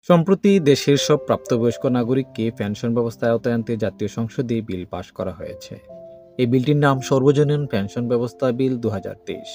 সম্প্রতি দেশের সব প্রাপ্তবয়স্ক নাগরিককে পেনশন ব্যবস্থার আওতায় আনতে জাতীয় সংসদে বিল পাশ করা হয়েছে। এই বিলটির নাম সর্বজনীন পেনশন ব্যবস্থা বিল ২০২৩।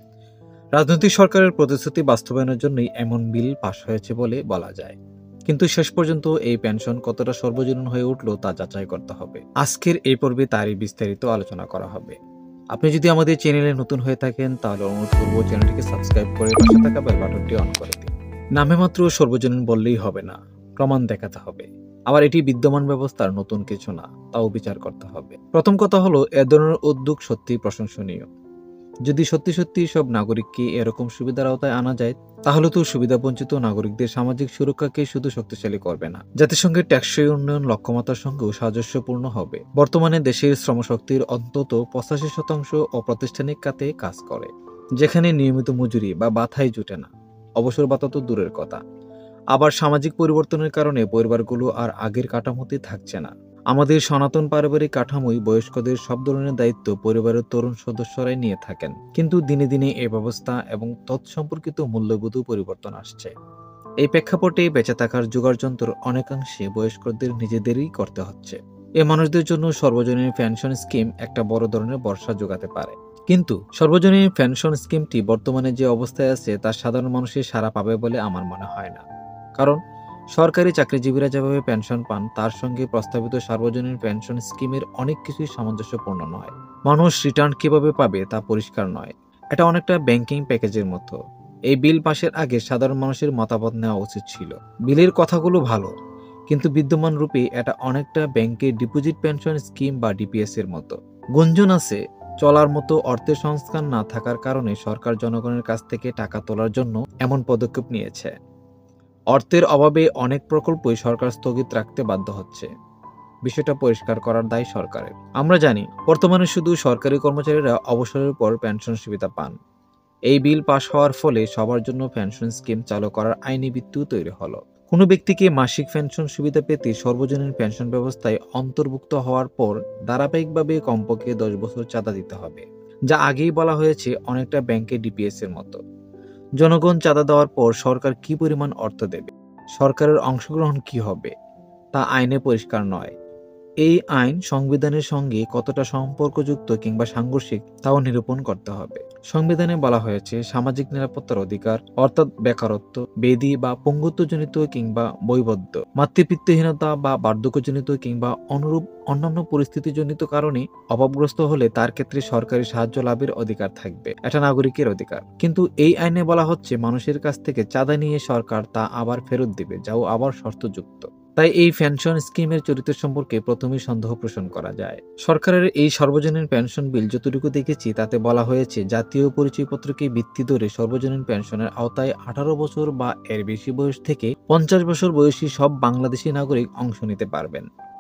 রাজনৈতিক সরকারের প্রতিশ্রুতি বাস্তবায়নের জন্যই এমন বিল পাশ হয়েছে বলে বলা যায়। কিন্তু শেষ পর্যন্ত এই পেনশন কতটা সর্বজনীন হয়ে উঠল তা যাচাই করতে হবে। আজকের এই পর্বে তারই বিস্তারিত আলোচনা করা হবে। আপনি যদি আমাদের চ্যানেলে নতুন হয়ে থাকেন তাহলে অনুরোধ করব চ্যানেলটিকে সাবস্ক্রাইব করে পাশে থাকা বেল বাটনটি অন করে দিন। নামে মাত্র সর্বজনীন বললেই হবে না, প্রমাণ দেখাতে হবে। আবার এটি বিদ্যমান ব্যবস্থার নতুন কিছু না, তাও বিচার করতে হবে। প্রথম কথা হলো, এ ধরনের উদ্যোগ সত্যিই প্রশংসনীয়। যদি সত্যি সত্যি সব নাগরিককে এরকম সুবিধার আওতায় আনা যায়, তাহলে তো সুবিধাবঞ্চিত নাগরিকদের সামাজিক সুরক্ষাকে শুধু শক্তিশালী করবে না, জাতিসংঘের টেকসই উন্নয়ন লক্ষ্যমাত্রার সঙ্গেও সাদৃশ্যপূর্ণ হবে। বর্তমানে দেশের শ্রমশক্তির অন্তত 85% অপ্রাতিষ্ঠানিক খাতে কাজ করে, যেখানে নিয়মিত মজুরি বা বাথাই জুটে না। অবসর ভাতা তো দূরের কথা, আবার সামাজিক পরিবর্তনের কারণে পরিবারগুলো আর আগের কাঠামোতে থাকছে না। আমাদের সনাতন পারিবারিক কাঠামোই বয়স্কদের সব ধরনের দায়িত্ব পরিবারের তরুণ সদস্যরাই নিয়ে থাকেন। কিন্তু দিনে দিনে এই ব্যবস্থা এবং তৎসম্পর্কিত মূল্যবোধ পরিবর্তন আসছে। এই প্রেক্ষাপটে বেঁচে থাকার জোগাড় যন্ত্র অনেকাংশে বয়স্কদের নিজেদেরই করতে হচ্ছে। এ মানুষদের জন্য সর্বজনীন পেনশন স্কিম একটা বড় ধরনের ভরসা যোগাতে পারে। কিন্তু সর্বজনীন পেনশন স্কিমটি বর্তমানে যে অবস্থায় আছে তা সাধারণ মানুষের সাড়া পাবে বলে আমার মনে হয় না। কারণ সরকারি চাকরিজীবীরা যেভাবে পেনশন পান তার সঙ্গে প্রস্তাবিত সার্বজনীন পেনশন স্কিমের অনেক কিছুই সামঞ্জস্যপূর্ণ নয়। মানুষ রিটার্ন কিভাবে পাবে তা পরিষ্কার নয়। এটা অনেকটা ব্যাংকিং প্যাকেজের মতো। এই বিল পাশের আগে সাধারণ মানুষের মতামত নেওয়া উচিত ছিল। বিলের কথাগুলো ভালো, কিন্তু বিদ্যমান রূপে এটা অনেকটা ব্যাংকের ডিপোজিট পেনশন স্কিম বা ডিপিএস এর মতো। গুঞ্জন আছে, চলার মতো অর্থের সংস্থান না থাকার কারণে সরকার জনগণের কাছ থেকে টাকা তোলার জন্য এমন পদক্ষেপ নিয়েছে। অর্থের অভাবে অনেক প্রকল্পই সরকার স্থগিত রাখতে বাধ্য হচ্ছে। বিষয়টা পরিষ্কার করার দায় সরকারের। আমরা জানি বর্তমানে শুধু সরকারি কর্মচারীরা অবসরের পর পেনশন সুবিধা পান। এই বিল পাশ হওয়ার ফলে সবার জন্য পেনশন স্কিম চালু করার আইনি ভিত্তিও তৈরি হলো। কোনো ব্যক্তিকে মাসিক পেনশন সুবিধা পেতে সর্বজনীন পেনশন ব্যবস্থায় অন্তর্ভুক্ত হওয়ার পর ধারাবাহিকভাবে কমপক্ষে 10 বছর চাঁদা দিতে হবে, যা আগেই বলা হয়েছে অনেকটা ব্যাংকের ডিপিএস এর মতো। জনগণ চাঁদা দেওয়ার পর সরকার কি পরিমাণ অর্থ দেবে, সরকারের অংশগ্রহণ কি হবে, তা আইনে পরিষ্কার নয়। এই আইন সংবিধানের সঙ্গে কতটা সম্পর্কযুক্ত কিংবা সাংঘর্ষিক তাও নিরূপণ করতে হবে। সংবিধানে বলা হয়েছে সামাজিক নিরাপত্তার অধিকার, অর্থাৎ বেকারত্ব, বেদি বা পঙ্গুত্বজনিত কিংবা বৈবদ্ধ, মাতৃপিতৃহীনতা বা বার্ধক্যজনিত কিংবা অনুরূপ অন্যান্য পরিস্থিতিজনিত কারণে অভাবগ্রস্ত হলে তার ক্ষেত্রে সরকারি সাহায্য লাভের অধিকার থাকবে। এটা নাগরিকের অধিকার। কিন্তু এই আইনে বলা হচ্ছে মানুষের কাছ থেকে চাঁদা নিয়ে সরকার তা আবার ফেরত দিবে, যাও আবার শর্তযুক্ত। তাই এই পেনশন স্কিমের চরিত্র সম্পর্কে প্রথমেই সন্দেহ পোষণ করা যায়। সরকারের এই সর্বজনীন পেনশন বিল যতটুকু দেখেছি তাতে বলা হয়েছে জাতীয় পরিচয়পত্রকে ভিত্তি ধরে সর্বজনীন পেনশনের আওতায় 18 বছর বা এর বেশি বয়স থেকে 50 বছর বয়সী সব বাংলাদেশি নাগরিক অংশ নিতে পারবেন।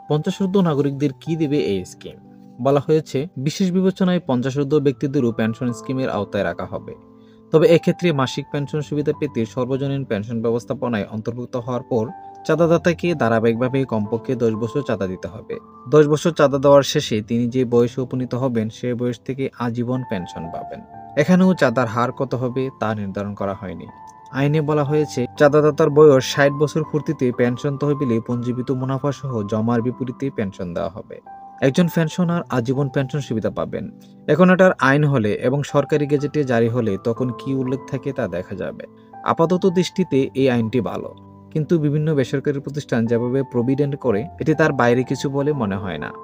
50 নাগরিকদের কি দেবে এই স্কিম? বলা হয়েছে বিশেষ বিবেচনায় 50 ব্যক্তিদেরও পেনশন স্কিমের আওতায় রাখা হবে। তবে এক্ষেত্রে মাসিক পেনশন সুবিধা পেতে সর্বজনীন পেনশন ব্যবস্থাপনায় অন্তর্ভুক্ত হওয়ার পর চাঁদাদাতাকে ধারাবাহিকভাবে কমপক্ষে 10 বছর চাঁদা দিতে হবে। 10 বছর চাঁদা দেওয়ার শেষে তিনি যে বয়সে উপনীত হবেন সে বয়স থেকে আজীবন পেনশন পাবেন। এখানেও চাঁদার হার কত হবে তা নির্ধারণ করা হয়নি। আইনে বলা হয়েছে চাঁদাদাতার বয়স 60 বছর পূর্তিতে পেনশন তহবিলে পঞ্জীবিত মুনাফা সহ জমার বিপরীতে পেনশন দেওয়া হবে। একজন পেনশনার আজীবন পেনশন সুবিধা পাবেন। এখন এটার আইন হলে এবং সরকারি গেজেটে জারি হলে তখন কি উল্লেখ থাকে তা দেখা যাবে। আপাতত দৃষ্টিতে এই আইনটি ভালো, কিন্তু বিভিন্ন বেসরকারি প্রতিষ্ঠান যেভাবে প্রভিডেন্ট করে এটি তার বাইরে কিছু বলে মনে হয় না।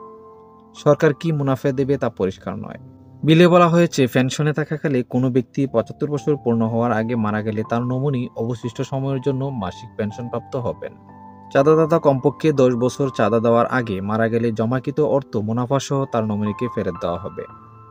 সরকার কি মুনাফা দেবে তা পরিষ্কার নয়। বিলে বলা হয়েছে পেনশনে থাকাকালে কোনো ব্যক্তি 75 বছর পূর্ণ হওয়ার আগে মারা গেলে তার নমিনি অবশিষ্ট সময়ের জন্য মাসিক পেনশন প্রাপ্ত হবেন। চাঁদাদাতা কমপক্ষে 10 বছর চাঁদা দেওয়ার আগে মারা গেলে জমাকৃত অর্থ মুনাফা সহ তার নমিনিকে ফেরত দেওয়া হবে।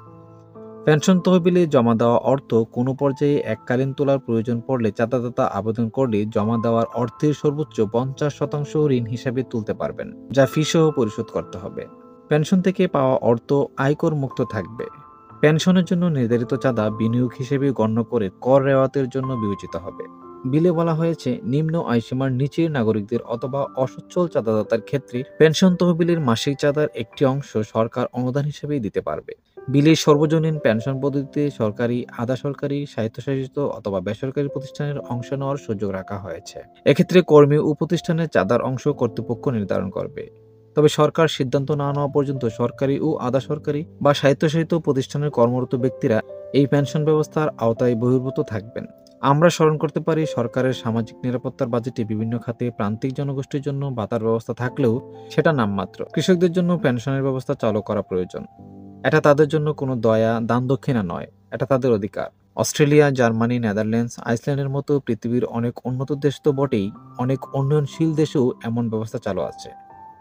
পেনশন তহবিলে জমা দেওয়া অর্থ কোনো পর্যায়ে এককালীন তোলার প্রয়োজন পড়লে চাঁদাদাতা আবেদন করলে জমা দেওয়ার অর্থের সর্বোচ্চ 50% ঋণ হিসাবে তুলতে পারবেন, যা ফি সহ পরিশোধ করতে হবে। পেনশন থেকে পাওয়া অর্থ আয়কর মুক্ত থাকবে। পেনশনের জন্য নির্ধারিত চাঁদা বিনিয়োগ হিসেবে গণ্য করে কর রেওয়াতের জন্য বিবেচিত হবে। বিলে বলা হয়েছে নিম্ন আয়সীমার নিচের নাগরিকদের অথবা অসচ্ছল চাঁদাদাতার ক্ষেত্রে পেনশন তহবিলের মাসিক চাঁদার একটি অংশ সরকার অনুদান হিসেবেই দিতে পারবে। বিলে সর্বজনীন পেনশন পদ্ধতিতে সরকারি, আধা সরকারি, স্বায়ত্তশাসিত অথবা বেসরকারি প্রতিষ্ঠানের অংশ নেওয়ার সুযোগ রাখা হয়েছে। এক্ষেত্রে কর্মী ও প্রতিষ্ঠানের চাঁদার অংশ কর্তৃপক্ষ নির্ধারণ করবে। তবে সরকার সিদ্ধান্ত না নেওয়া পর্যন্ত সরকারি ও আধা সরকারি বা স্বায়ত্তশাসিত প্রতিষ্ঠানের কর্মরত ব্যক্তিরা এই পেনশন ব্যবস্থার আওতায় বহির্ভূত থাকবেন। আমরা স্মরণ করতে পারি, সরকারের সামাজিক নিরাপত্তার বাজেটে বিভিন্ন খাতে প্রান্তিক জনগোষ্ঠীর জন্য ভাতার ব্যবস্থা থাকলেও সেটা নামমাত্র। কৃষকদের জন্য পেনশনের ব্যবস্থা চালু করা প্রয়োজন। এটা তাদের জন্য কোনো দয়া, দান দক্ষিণা নয়, এটা তাদের অধিকার। অস্ট্রেলিয়া, জার্মানি, নেদারল্যান্ডস, আইসল্যান্ডের মতো পৃথিবীর অনেক উন্নত দেশ তো বটেই, অনেক উন্নয়নশীল দেশেও এমন ব্যবস্থা চালু আছে।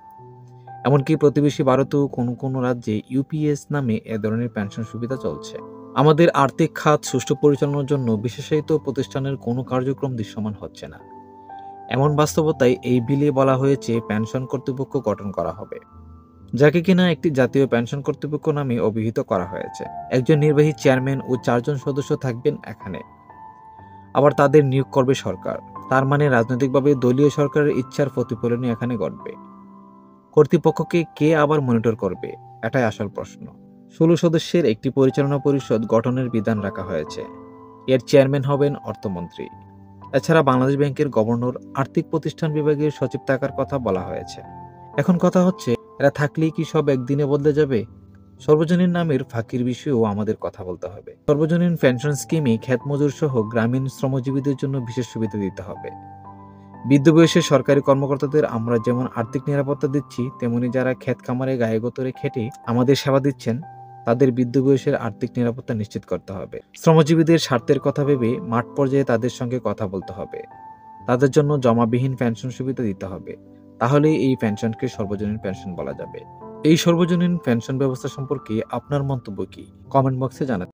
এমনকি প্রতিবেশী ভারতেও কোনো কোনো রাজ্যে ইউপিএস নামে এ ধরনের পেনশন সুবিধা চলছে। আমাদের আর্থিক খাত সুষ্ঠু পরিচালনার জন্য বিশেষায়িত প্রতিষ্ঠানের কোনো কার্যক্রম দৃশ্যমান হচ্ছে না। এমন বাস্তবতায় এই বিলে বলা হয়েছে পেনশন কর্তৃপক্ষ গঠন করা হবে, যাকে কিনা একটি জাতীয় পেনশন কর্তৃপক্ষ নামে অভিহিত করা হয়েছে। একজন নির্বাহী চেয়ারম্যান ও 4 জন সদস্য থাকবেন এখানে। আবার তাদের নিয়োগ করবে সরকার। তার মানে রাজনৈতিকভাবে দলীয় সরকারের ইচ্ছার প্রতিফলনই এখানে ঘটবে। কর্তৃপক্ষকে কে আবার মনিটর করবে, এটাই আসল প্রশ্ন। 16 সদস্যের একটি পরিচালনা পরিষদ গঠনের বিধান রাখা হয়েছে। এর চেয়ারম্যান হবেন অর্থমন্ত্রী। এছাড়া বাংলাদেশ ব্যাংকের গভর্নর, আর্থিক প্রতিষ্ঠান বিভাগের সচিব থাকার কথা বলা হয়েছে। এখন কথা হচ্ছে, এরা থাকলেই কি সব একদিনে বদলে যাবে? সর্বজনীন নামের ফাঁকির বিষয়েও আমাদের কথা বলতে হবে। সর্বজনীন পেনশন স্কিমে ক্ষেত মজুর সহ গ্রামীণ শ্রমজীবীদের জন্য বিশেষ সুবিধা দিতে হবে। বৃদ্ধ বয়সে সরকারি কর্মকর্তাদের আমরা যেমন আর্থিক নিরাপত্তা দিচ্ছি, তেমনি যারা ক্ষেত খামারে গায়ে গোতরে খেটে আমাদের সেবা দিচ্ছেন, তাদের বৃদ্ধ বয়সের আর্থিক নিরাপত্তা নিশ্চিত করতে হবে। শ্রমজীবীদের স্বার্থের কথা ভেবে মাঠ পর্যায়ে তাদের সঙ্গে কথা বলতে হবে। তাদের জন্য জমাবিহীন পেনশন সুবিধা দিতে হবে। তাহলেই এই পেনশনকে সর্বজনীন পেনশন বলা যাবে। এই সর্বজনীন পেনশন ব্যবস্থা সম্পর্কে আপনার মন্তব্য কি? কমেন্ট বক্সে জানাতে